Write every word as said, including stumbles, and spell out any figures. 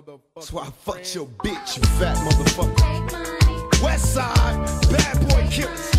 That's why I fucked your bitch, you fat motherfucker. West Side, bad boy killers.